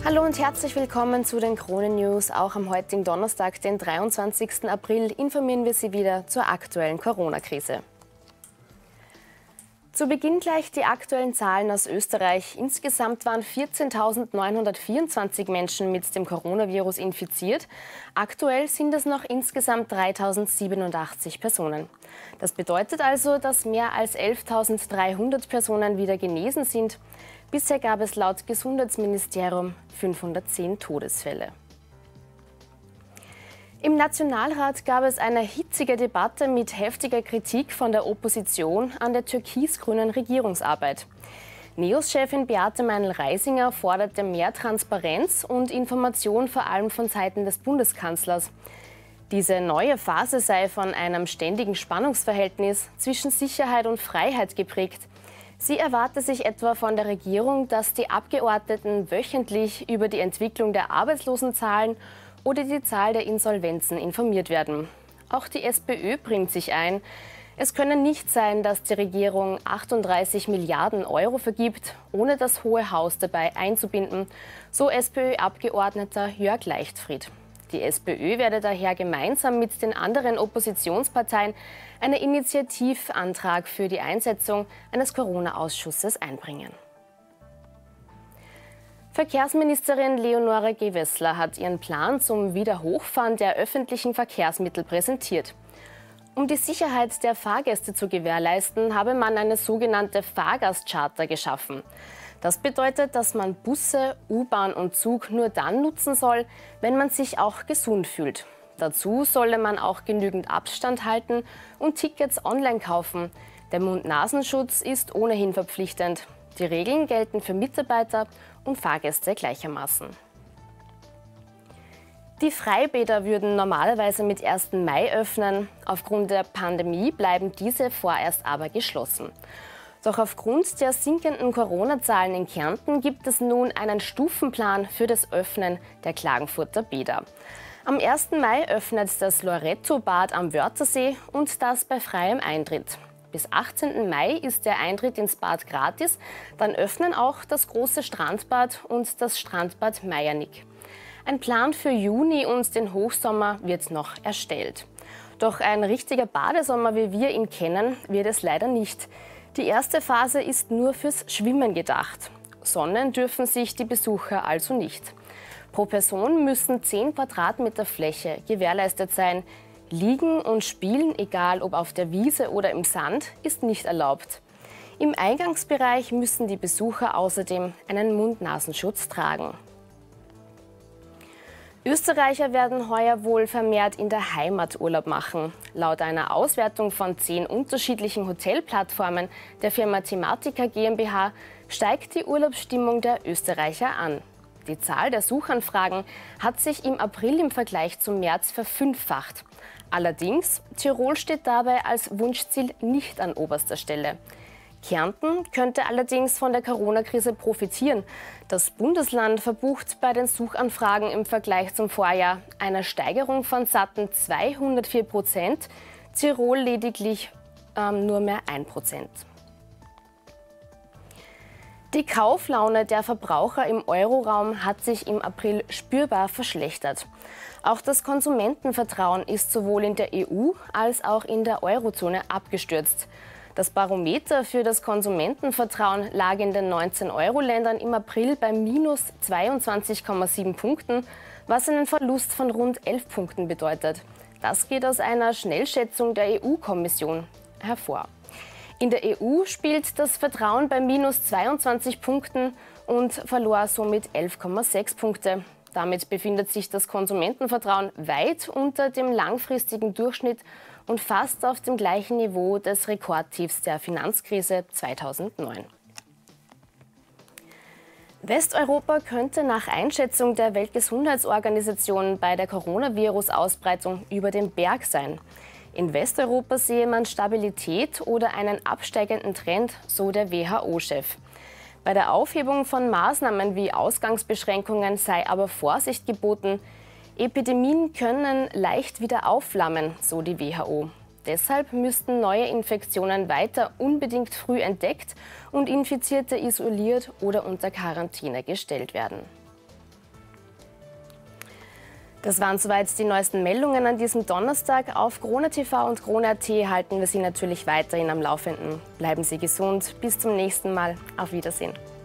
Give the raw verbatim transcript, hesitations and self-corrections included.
Hallo und herzlich willkommen zu den Krone-News. Auch am heutigen Donnerstag, den dreiundzwanzigsten April, informieren wir Sie wieder zur aktuellen Corona-Krise. Zu Beginn gleich die aktuellen Zahlen aus Österreich. Insgesamt waren vierzehntausendneunhundertvierundzwanzig Menschen mit dem Coronavirus infiziert. Aktuell sind es noch insgesamt dreitausendsiebenundachtzig Personen. Das bedeutet also, dass mehr als elftausenddreihundert Personen wieder genesen sind. Bisher gab es laut Gesundheitsministerium fünfhundertzehn Todesfälle. Im Nationalrat gab es eine hitzige Debatte mit heftiger Kritik von der Opposition an der türkis-grünen Regierungsarbeit. NEOS-Chefin Beate Meinl-Reisinger forderte mehr Transparenz und Information vor allem von Seiten des Bundeskanzlers. Diese neue Phase sei von einem ständigen Spannungsverhältnis zwischen Sicherheit und Freiheit geprägt. Sie erwarte sich etwa von der Regierung, dass die Abgeordneten wöchentlich über die Entwicklung der Arbeitslosenzahlen oder die Zahl der Insolvenzen informiert werden. Auch die SPÖ bringt sich ein. Es könne nicht sein, dass die Regierung achtunddreißig Milliarden Euro vergibt, ohne das Hohe Haus dabei einzubinden, so SPÖ-Abgeordneter Jörg Leichtfried. Die SPÖ werde daher gemeinsam mit den anderen Oppositionsparteien einen Initiativantrag für die Einsetzung eines Corona-Ausschusses einbringen. Verkehrsministerin Leonore Gewessler hat ihren Plan zum Wiederhochfahren der öffentlichen Verkehrsmittel präsentiert. Um die Sicherheit der Fahrgäste zu gewährleisten, habe man eine sogenannte Fahrgastcharta geschaffen. Das bedeutet, dass man Busse, U-Bahn und Zug nur dann nutzen soll, wenn man sich auch gesund fühlt. Dazu solle man auch genügend Abstand halten und Tickets online kaufen. Der Mund-Nasenschutz ist ohnehin verpflichtend. Die Regeln gelten für Mitarbeiter und Fahrgäste gleichermaßen. Die Freibäder würden normalerweise mit ersten Mai öffnen. Aufgrund der Pandemie bleiben diese vorerst aber geschlossen. Doch aufgrund der sinkenden Corona-Zahlen in Kärnten gibt es nun einen Stufenplan für das Öffnen der Klagenfurter Bäder. Am ersten Mai öffnet das Loretto-Bad am Wörthersee und das bei freiem Eintritt. Bis achtzehnten Mai ist der Eintritt ins Bad gratis. Dann öffnen auch das große Strandbad und das Strandbad Meiernick. Ein Plan für Juni und den Hochsommer wird noch erstellt. Doch ein richtiger Badesommer, wie wir ihn kennen, wird es leider nicht. Die erste Phase ist nur fürs Schwimmen gedacht. Sonnen dürfen sich die Besucher also nicht. Pro Person müssen zehn Quadratmeter Fläche gewährleistet sein. Liegen und Spielen, egal ob auf der Wiese oder im Sand, ist nicht erlaubt. Im Eingangsbereich müssen die Besucher außerdem einen Mund-Nasenschutz tragen. Österreicher werden heuer wohl vermehrt in der Heimat Urlaub machen. Laut einer Auswertung von zehn unterschiedlichen Hotelplattformen der Firma Thematica GmbH steigt die Urlaubsstimmung der Österreicher an. Die Zahl der Suchanfragen hat sich im April im Vergleich zum März verfünffacht. Allerdings, Tirol steht dabei als Wunschziel nicht an oberster Stelle. Kärnten könnte allerdings von der Corona-Krise profitieren. Das Bundesland verbucht bei den Suchanfragen im Vergleich zum Vorjahr eine Steigerung von satten zweihundertvier Prozent, Tirol lediglich ähm, nur mehr ein Prozent. Die Kauflaune der Verbraucher im Euroraum hat sich im April spürbar verschlechtert. Auch das Konsumentenvertrauen ist sowohl in der E U als auch in der Eurozone abgestürzt. Das Barometer für das Konsumentenvertrauen lag in den neunzehn-Euro-Ländern im April bei minus zweiundzwanzig Komma sieben Punkten, was einen Verlust von rund elf Punkten bedeutet. Das geht aus einer Schnellschätzung der E U-Kommission hervor. In der E U spielt das Vertrauen bei minus zweiundzwanzig Punkten und verlor somit elf Komma sechs Punkte. Damit befindet sich das Konsumentenvertrauen weit unter dem langfristigen Durchschnitt und fast auf dem gleichen Niveau des Rekordtiefs der Finanzkrise zweitausendneun. Westeuropa könnte nach Einschätzung der Weltgesundheitsorganisation bei der Coronavirus-Ausbreitung über dem Berg sein. In Westeuropa sehe man Stabilität oder einen absteigenden Trend, so der W H O-Chef. Bei der Aufhebung von Maßnahmen wie Ausgangsbeschränkungen sei aber Vorsicht geboten. Epidemien können leicht wieder aufflammen, so die W H O. Deshalb müssten neue Infektionen weiter unbedingt früh entdeckt und Infizierte isoliert oder unter Quarantäne gestellt werden. Das waren soweit die neuesten Meldungen an diesem Donnerstag. Auf Krone T V und Krone Punkt A T halten wir Sie natürlich weiterhin am Laufenden. Bleiben Sie gesund. Bis zum nächsten Mal. Auf Wiedersehen.